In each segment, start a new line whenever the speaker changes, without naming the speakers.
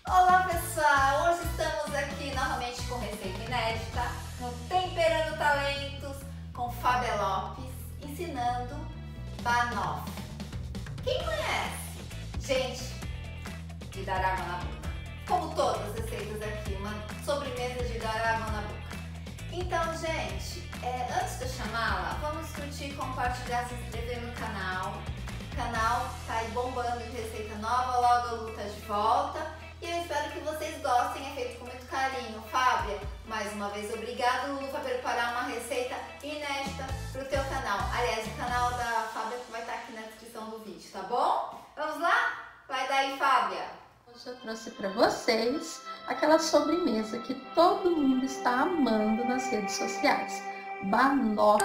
Olá pessoal, hoje estamos aqui novamente com receita inédita no Temperando Talentos com Fábia Lopes, ensinando banoffee. Quem conhece? Gente, de dar água na boca. Como todas as receitas aqui, uma sobremesa de dar água na boca. Então, gente, antes de eu chamá-la, vamos curtir, compartilhar, se inscrever no canal. O canal tá aí bombando de receita nova, logo a Lu tá de volta. E eu espero que vocês gostem, é feito com muito carinho. Fábia, mais uma vez, obrigado, Lu, por preparar uma receita inédita pro teu canal. Aliás, o canal da Fábia vai estar aqui na descrição do vídeo, tá bom? Vamos lá? Vai daí, Fábia!
Hoje eu trouxe para vocês aquela sobremesa que todo mundo está amando nas redes sociais. Banoffee.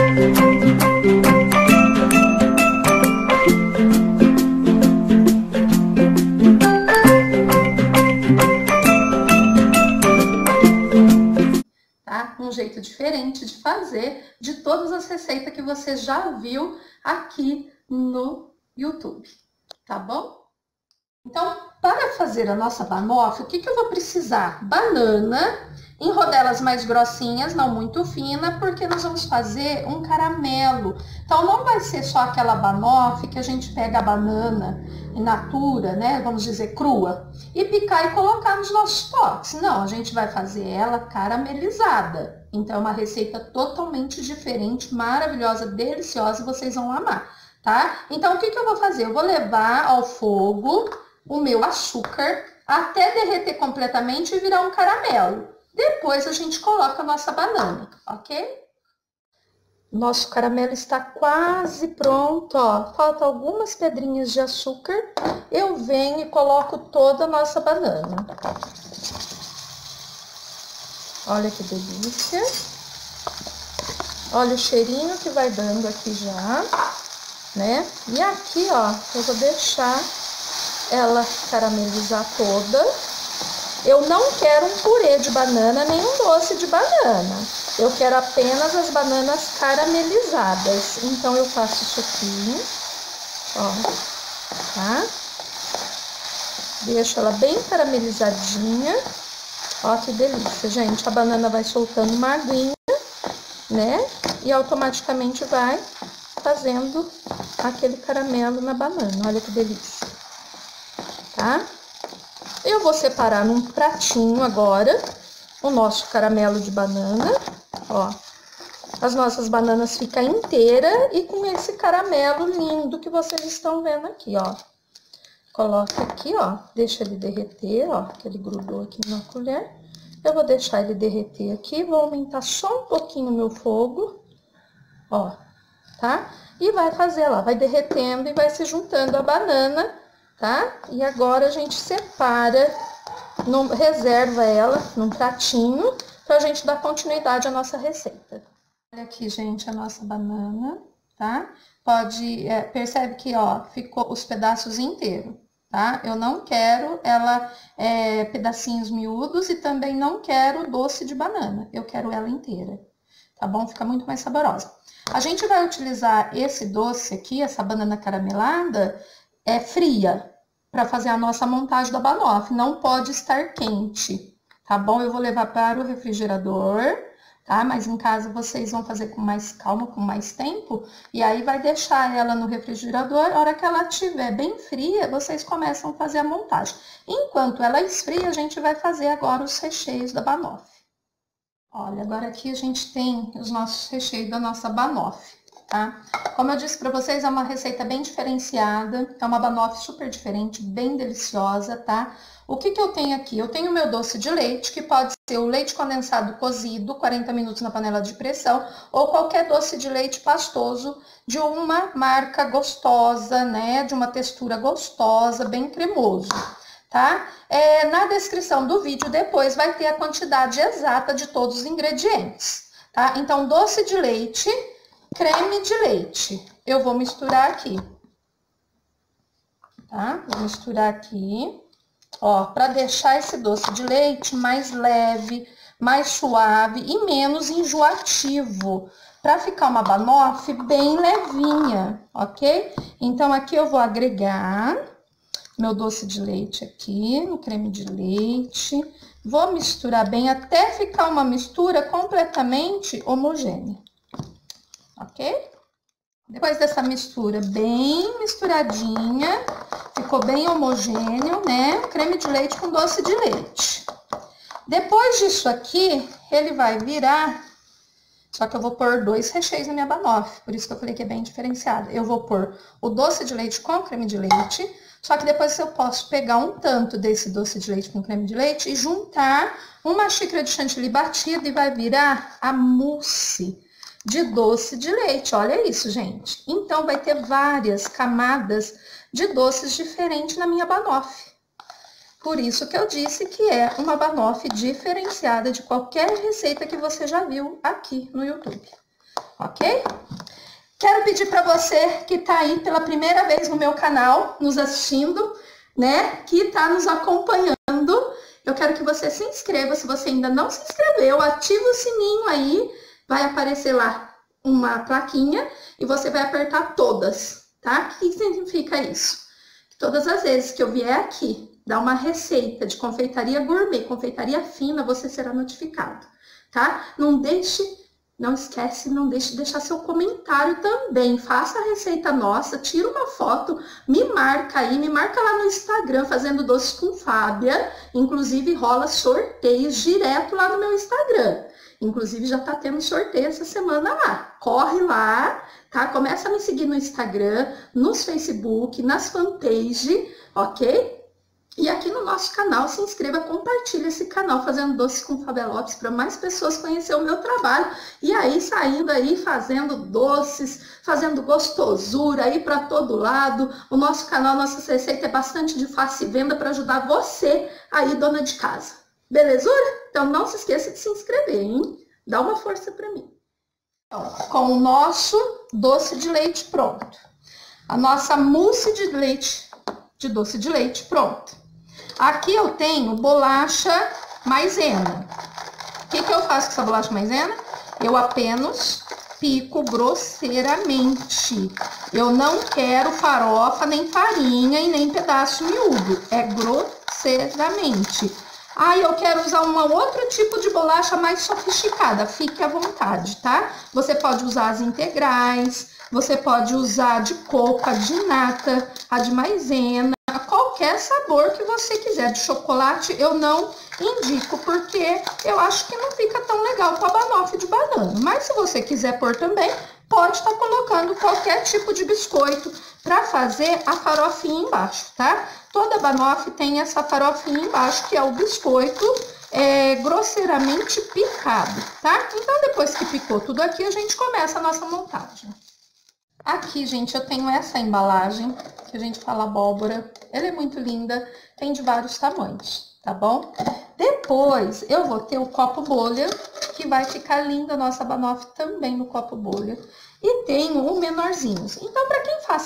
Um jeito diferente de fazer de todas as receitas que você já viu aqui no YouTube, tá bom? Então, para fazer a nossa banoffee, o que eu vou precisar? Banana, em rodelas mais grossinhas, não muito fina, porque nós vamos fazer um caramelo. Então, não vai ser só aquela banoffee que a gente pega a banana in natura, né, vamos dizer crua, e picar e colocar nos nossos potes. Não, a gente vai fazer ela caramelizada. Então, é uma receita totalmente diferente, maravilhosa, deliciosa, e vocês vão amar, tá? Então, o que eu vou fazer? Eu vou levar ao fogo o meu açúcar até derreter completamente e virar um caramelo. Depois a gente coloca a nossa banana, ok? Nosso caramelo está quase pronto, ó. Falta algumas pedrinhas de açúcar. Eu venho e coloco toda a nossa banana. Olha que delícia. Olha o cheirinho que vai dando aqui já, né? E aqui, ó, eu vou deixar ela caramelizar toda. Eu não quero um purê de banana, nem um doce de banana. Eu quero apenas as bananas caramelizadas. Então, eu faço isso aqui, ó, tá? Deixo ela bem caramelizadinha. Ó, que delícia, gente. A banana vai soltando uma aguinha, né? E automaticamente vai fazendo aquele caramelo na banana. Olha que delícia, tá? Eu vou separar num pratinho agora o nosso caramelo de banana, ó. As nossas bananas ficam inteiras e com esse caramelo lindo que vocês estão vendo aqui, ó. Coloca aqui, ó, deixa ele derreter, ó, que ele grudou aqui na colher. Eu vou deixar ele derreter aqui, vou aumentar só um pouquinho o meu fogo, ó, tá? E vai fazer lá, vai derretendo e vai se juntando a banana, tá? E agora a gente separa, reserva ela num pratinho pra gente dar continuidade à nossa receita. Olha aqui, gente, a nossa banana, tá? Percebe que, ó, ficou os pedaços inteiros, tá? Eu não quero ela pedacinhos miúdos e também não quero doce de banana. Eu quero ela inteira, tá bom? Fica muito mais saborosa. A gente vai utilizar esse doce aqui, essa banana caramelada, fria, para fazer a nossa montagem da banoffee. Não pode estar quente, tá bom? Eu vou levar para o refrigerador, tá? Mas em casa vocês vão fazer com mais calma, com mais tempo, e aí vai deixar ela no refrigerador. A hora que ela estiver bem fria, vocês começam a fazer a montagem. Enquanto ela esfria, a gente vai fazer agora os recheios da banoffee. Olha, agora aqui a gente tem os nossos recheios da nossa banoffee, tá? Como eu disse para vocês, é uma receita bem diferenciada, é uma banoffee super diferente, bem deliciosa, tá? O que eu tenho aqui? Eu tenho o meu doce de leite, que pode ser o leite condensado cozido, 40 minutos na panela de pressão, ou qualquer doce de leite pastoso de uma marca gostosa, né? De uma textura gostosa, bem cremoso, tá? Na descrição do vídeo depois vai ter a quantidade exata de todos os ingredientes, tá? Então, doce de leite, creme de leite. Eu vou misturar aqui, tá? Vou misturar aqui, ó, para deixar esse doce de leite mais leve, mais suave e menos enjoativo, para ficar uma banoffee bem levinha, ok? Então, aqui eu vou agregar meu doce de leite aqui, no creme de leite. Vou misturar bem até ficar uma mistura completamente homogênea, ok? Depois dessa mistura bem misturadinha, ficou bem homogêneo, né? Creme de leite com doce de leite. Depois disso aqui, ele vai virar... Só que eu vou pôr 2 recheios na minha banoffee, por isso que eu falei que é bem diferenciada. Eu vou pôr o doce de leite com creme de leite, só que depois eu posso pegar um tanto desse doce de leite com creme de leite e juntar uma xícara de chantilly batida e vai virar a mousse de doce de leite. Olha isso, gente. Então, vai ter várias camadas de doces diferentes na minha banoffee. Por isso que eu disse que é uma banoffee diferenciada de qualquer receita que você já viu aqui no YouTube, ok? Quero pedir para você que tá aí pela primeira vez no meu canal, nos assistindo, né? Que tá nos acompanhando. Eu quero que você se inscreva, se você ainda não se inscreveu, ativa o sininho aí, vai aparecer lá uma plaquinha e você vai apertar todas, tá? O que significa isso? Todas as vezes que eu vier aqui dar uma receita de confeitaria gourmet, confeitaria fina, você será notificado, tá? Não esquece de deixar seu comentário também. Faça a receita nossa, tira uma foto, me marca aí, me marca lá no Instagram, Fazendo Doces com Fábia. Inclusive, rola sorteios direto lá no meu Instagram. Inclusive, já tá tendo sorteio essa semana lá. Corre lá, tá? Começa a me seguir no Instagram, nos Facebook, nas fanpage, ok? E aqui no nosso canal, se inscreva, compartilhe esse canal Fazendo Doces com Fábia Lopes para mais pessoas conhecer o meu trabalho. E aí, saindo aí, fazendo doces, fazendo gostosura aí para todo lado. O nosso canal, nossa receita é bastante de fácil venda para ajudar você aí, dona de casa. Belezura? Então, não se esqueça de se inscrever, hein? Dá uma força para mim. Então, com o nosso doce de leite pronto. A nossa mousse de leite, de doce de leite pronto. Aqui eu tenho bolacha maisena. O que eu faço com essa bolacha maisena? Eu apenas pico grosseiramente. Eu não quero farofa, nem farinha e nem pedaço miúdo. É grosseiramente. Eu quero usar um outro tipo de bolacha mais sofisticada. Fique à vontade, tá? Você pode usar as integrais, você pode usar de coco, a de nata, a de maisena. Qualquer sabor que você quiser. De chocolate eu não indico, porque eu acho que não fica tão legal com a banoffee de banana. Mas se você quiser pôr também, pode estar colocando qualquer tipo de biscoito para fazer a farofinha embaixo, tá? Toda banoffee tem essa farofinha embaixo, que é o biscoito grosseiramente picado, tá? Então, depois que picou tudo aqui, a gente começa a nossa montagem. Aqui, gente, eu tenho essa embalagem, que a gente fala abóbora. Ela é muito linda, tem de vários tamanhos, tá bom? Depois, eu vou ter o copo bolha, que vai ficar linda a nossa banoffee também no copo bolha. E tenho um menorzinho. Então, para quem faz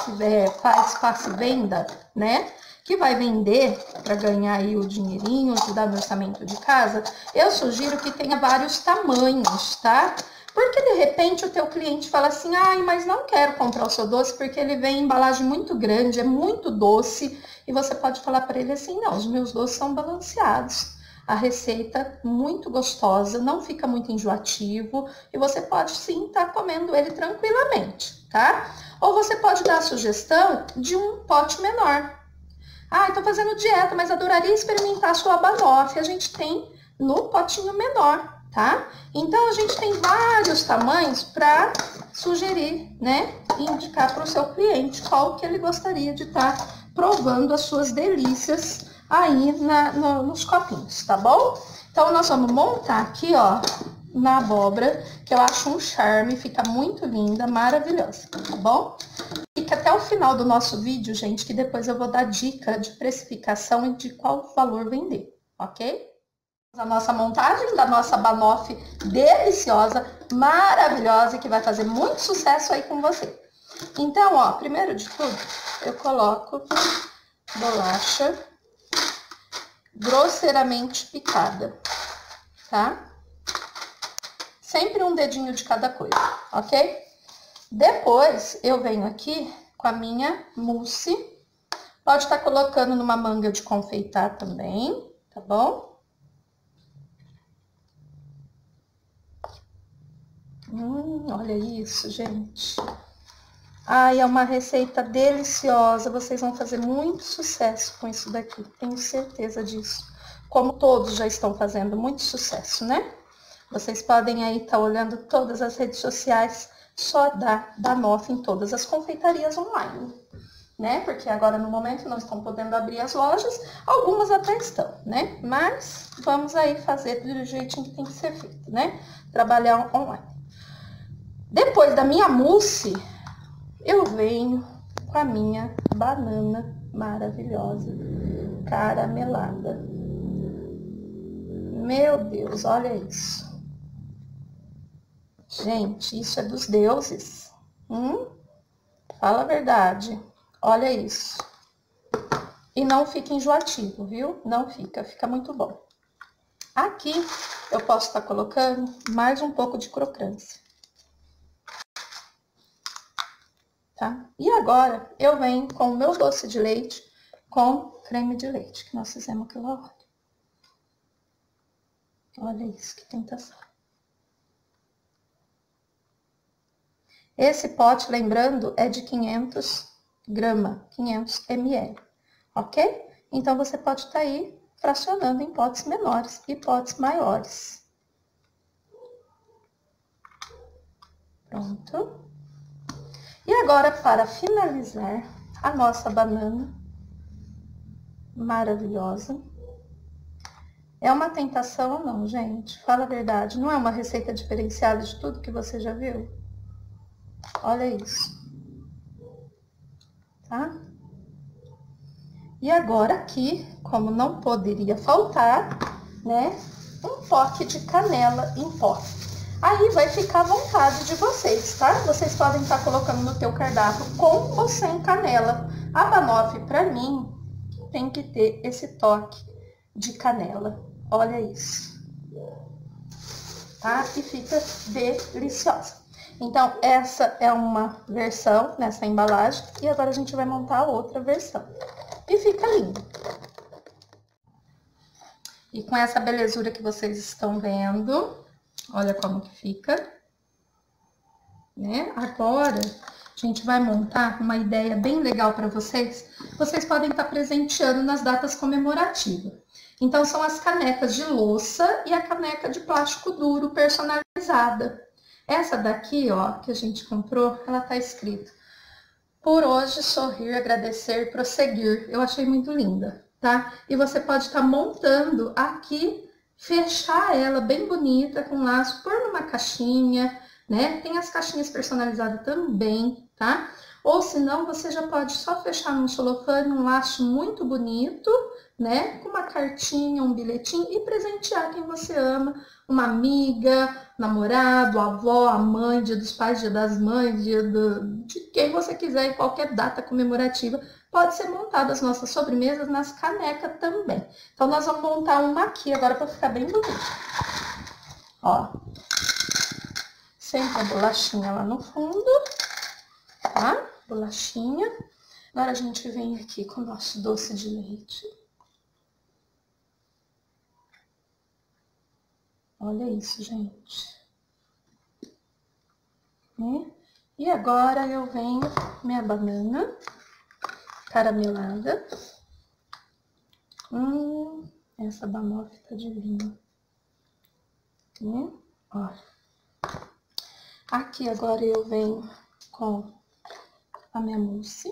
fácil venda, né? Que vai vender para ganhar aí o dinheirinho, ajudar no orçamento de casa, eu sugiro que tenha vários tamanhos, tá? Porque, de repente, o teu cliente fala assim, mas não quero comprar o seu doce porque ele vem em embalagem muito grande, é muito doce. E você pode falar para ele assim, não, os meus doces são balanceados. A receita muito gostosa, não fica muito enjoativo. E você pode, sim, estar comendo ele tranquilamente, tá? Ou você pode dar a sugestão de um pote menor. Tô fazendo dieta, mas adoraria experimentar a sua banoffee. A gente tem no potinho menor, tá? Então, a gente tem vários tamanhos para sugerir, né? E indicar para o seu cliente qual que ele gostaria de estar provando as suas delícias aí nos copinhos, tá bom? Então, nós vamos montar aqui, ó, na abóbora, que eu acho um charme, fica muito linda, maravilhosa, tá bom? Fica até o final do nosso vídeo, gente, que depois eu vou dar dica de precificação e de qual valor vender, ok? A nossa montagem da nossa banoffee deliciosa, maravilhosa, que vai fazer muito sucesso aí com você. Então, ó, primeiro de tudo, eu coloco bolacha grosseiramente picada, tá? Sempre um dedinho de cada coisa, ok? Depois, eu venho aqui com a minha mousse. Pode estar colocando numa manga de confeitar também, tá bom? Olha isso, gente. Ai, é uma receita deliciosa. Vocês vão fazer muito sucesso com isso daqui, tenho certeza disso. Como todos já estão fazendo muito sucesso, né? Vocês podem aí estar olhando todas as redes sociais, só da Banoff em todas as confeitarias online, né? Porque agora no momento não estão podendo abrir as lojas, algumas até estão, né? Mas vamos aí fazer do jeitinho que tem que ser feito, né? Trabalhar online. Depois da minha mousse, eu venho com a minha banana maravilhosa, caramelada. Meu Deus, olha isso. Gente, isso é dos deuses. Fala a verdade. Olha isso. E não fica enjoativo, viu? Não fica, fica muito bom. Aqui eu posso estar colocando mais um pouco de crocância. Tá? E agora eu venho com o meu doce de leite com creme de leite, que nós fizemos aquela hora. Olha isso, que tentação. Esse pote, lembrando, é de 500 gramas, 500 ml, ok? Então, você pode estar aí fracionando em potes menores e potes maiores. Pronto. E agora, para finalizar, a nossa banana maravilhosa. É uma tentação ou não, gente? Fala a verdade, não é uma receita diferenciada de tudo que você já viu? Olha isso. Tá? E agora aqui, como não poderia faltar, né, um toque de canela em pó. Aí vai ficar à vontade de vocês, tá? Vocês podem estar colocando no teu cardápio com ou sem canela. A Banoff, pra mim, tem que ter esse toque de canela. Olha isso. Tá? E fica deliciosa. Então, essa é uma versão nessa embalagem. E agora a gente vai montar a outra versão. E fica lindo. E com essa belezura que vocês estão vendo, olha como que fica. Né? Agora, a gente vai montar uma ideia bem legal para vocês. Vocês podem estar presenteando nas datas comemorativas. Então, são as canecas de louça e a caneca de plástico duro personalizada. Essa daqui, ó, que a gente comprou, ela tá escrito: por hoje, sorrir, agradecer, prosseguir. Eu achei muito linda, tá? E você pode estar montando aqui, fechar ela bem bonita, com laço, pôr numa caixinha, né? Tem as caixinhas personalizadas também, tá? Ou se não, você já pode só fechar num celofane, um laço muito bonito, né? Com uma cartinha, um bilhetinho e presentear quem você ama, uma amiga, namorado, avó, a mãe, dia dos pais, dia das mães, de quem você quiser, em qualquer data comemorativa. Pode ser montada as nossas sobremesas nas canecas também. Então, nós vamos montar uma aqui agora para ficar bem bonito. Ó. Sempre a bolachinha lá no fundo, tá? Bolachinha. Agora a gente vem aqui com o nosso doce de leite. Olha isso, gente. Né? E agora eu venho minha banana caramelada. Essa Banoff tá divina. Né? Olha. Aqui agora eu venho com a minha mousse.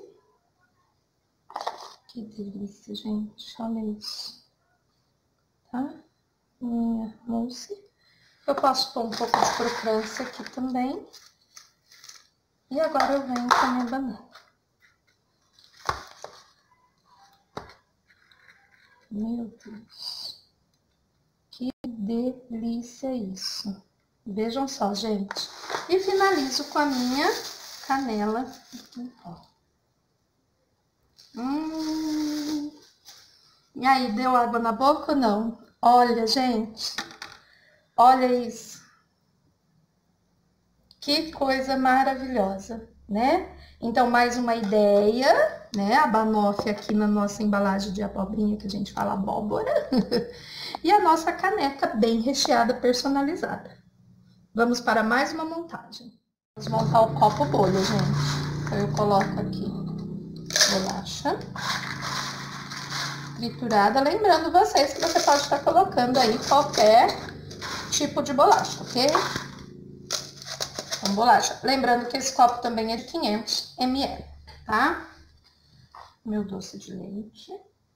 Que delícia, gente. Olha isso. Tá? Minha mousse. Eu posso pôr um pouco de crocância aqui também. E agora eu venho com a minha banana. Meu Deus. Que delícia isso. Vejam só, gente. E finalizo com a minha canela em pó. E aí, deu água na boca ou não? Olha, gente. Olha isso. Que coisa maravilhosa. né? Então, mais uma ideia, né? A banoffee aqui na nossa embalagem de abobrinha, que a gente fala abóbora. E a nossa caneca bem recheada, personalizada. Vamos para mais uma montagem. Vamos montar o copo bolha, gente. Então, eu coloco aqui bolacha triturada. Lembrando vocês que você pode estar colocando aí qualquer tipo de bolacha, ok? Então, bolacha. Lembrando que esse copo também é de 500 ml, tá? Meu doce de leite.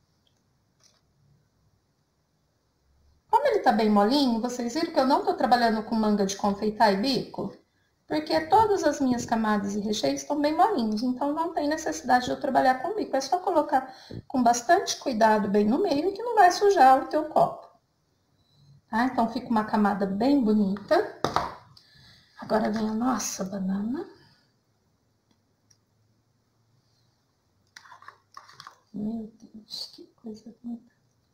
Como ele tá bem molinho, vocês viram que eu não tô trabalhando com manga de confeitar e bico? Porque todas as minhas camadas e recheios estão bem molinhos, então não tem necessidade de eu trabalhar com bico. É só colocar com bastante cuidado bem no meio que não vai sujar o teu copo. Tá? Então fica uma camada bem bonita. Agora vem a nossa banana. Meu Deus, que coisa bonita.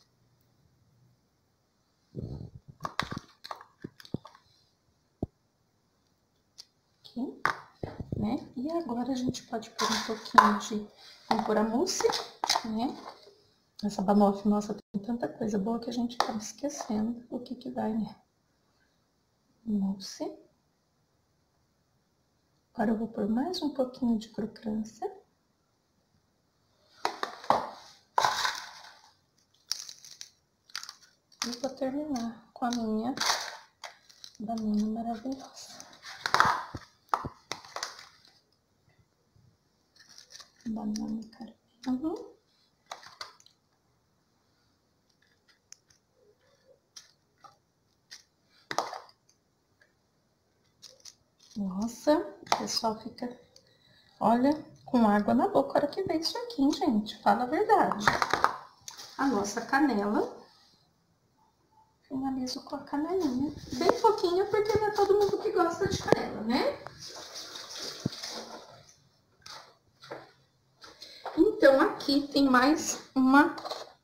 Aqui, né? E agora a gente pode pôr um pouquinho de... Vamos pôr a mousse, né? Essa banoffee, nossa, tem tanta coisa boa que a gente acaba esquecendo o que vai, né? Mousse. Agora eu vou pôr mais um pouquinho de crocância. E vou terminar com a minha banana maravilhosa. Banana caramelo. Nossa, o pessoal fica, olha, com água na boca a hora que vê isso aqui, hein, gente? Fala a verdade. A nossa canela. Finalizo com a canelinha. Bem pouquinho, porque não é todo mundo que gosta de canela, né? Então, aqui tem mais uma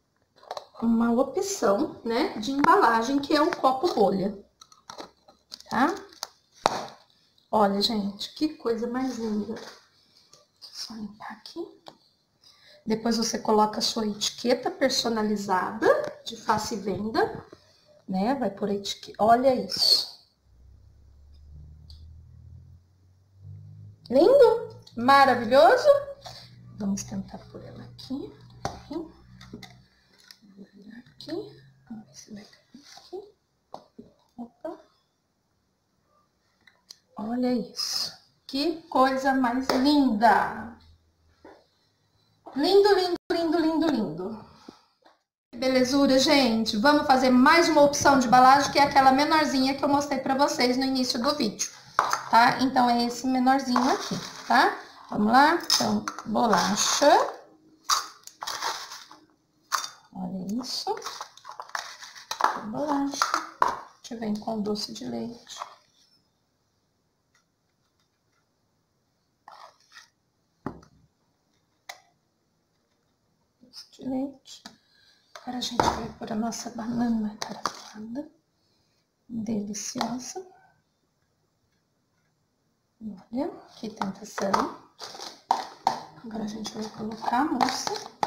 opção, né, de embalagem, que é o copo bolha, tá? Olha, gente, que coisa mais linda. Só limpar aqui. Depois você coloca a sua etiqueta personalizada de face e venda, né? Vai por etiqueta. Olha isso. Lindo? Maravilhoso? Vamos tentar pôr ela aqui. Vou virar aqui. Vamos ver se vai cair aqui. Opa. Olha isso. Que coisa mais linda! Lindo, lindo, lindo, lindo, lindo. Belezura, gente. Vamos fazer mais uma opção de embalagem, que é aquela menorzinha que eu mostrei pra vocês no início do vídeo, tá? Então, é esse menorzinho aqui, tá? Vamos lá? Então, bolacha. Olha isso. Bolacha. A gente vem com doce de leite. Doce de leite. Agora a gente vai pôr a nossa banana caramelada. Deliciosa. Olha, que tentação. Agora a gente vai colocar a mousse.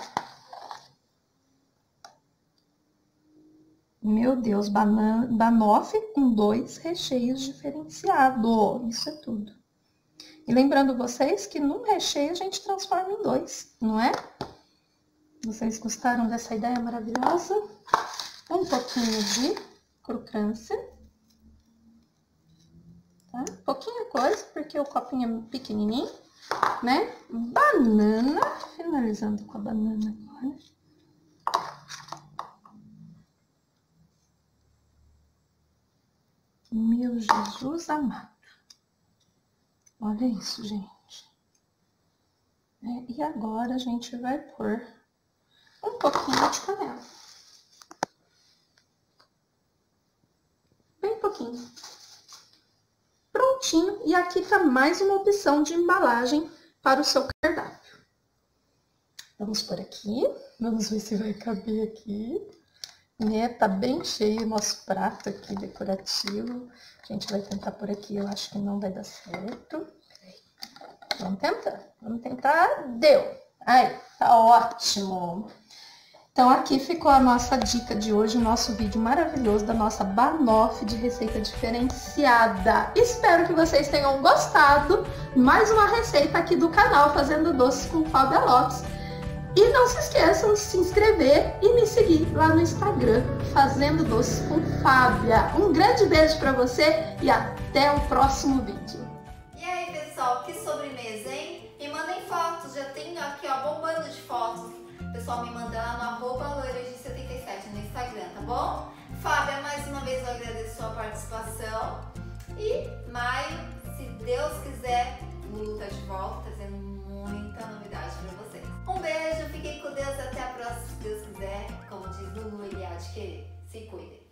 Meu Deus, banoffee com 2 recheios diferenciados. Isso é tudo. E lembrando vocês que num recheio a gente transforma em 2, não é? Vocês gostaram dessa ideia maravilhosa? Um pouquinho de crocância. Tá? Pouquinha coisa, porque o copinho é pequenininho, né? Banana. Finalizando com a banana agora. Meu Jesus amado. Olha isso, gente. E agora a gente vai pôr um pouquinho de canela. Bem pouquinho. Prontinho. E aqui tá mais uma opção de embalagem para o seu cardápio. Vamos por aqui. Vamos ver se vai caber aqui. Né? Tá bem cheio o nosso prato aqui decorativo. A gente vai tentar por aqui, eu acho que não vai dar certo. Peraí. Vamos tentar. Deu. Aí, tá ótimo. Então aqui ficou a nossa dica de hoje, o nosso vídeo maravilhoso da nossa banoffee de receita diferenciada. Espero que vocês tenham gostado. Mais uma receita aqui do canal Fazendo Doces com Fábia Lopes. E não se esqueçam de se inscrever e me seguir lá no Instagram, Fazendo Doces com Fábia. Um grande beijo pra você e até o próximo vídeo.
E aí, pessoal, que sobremesa, hein? Me mandem fotos, já tenho aqui, ó, bombando de fotos. O pessoal me manda lá no @loiragi77 no Instagram, tá bom? Fábia, mais uma vez eu agradeço a sua participação. E maio, se Deus quiser, Lulu tá de volta, trazendo muita novidade pra vocês. Um beijo, fiquem com Deus, até a próxima, se Deus quiser. Como diz Lulu, ele há de querer. Se cuidem.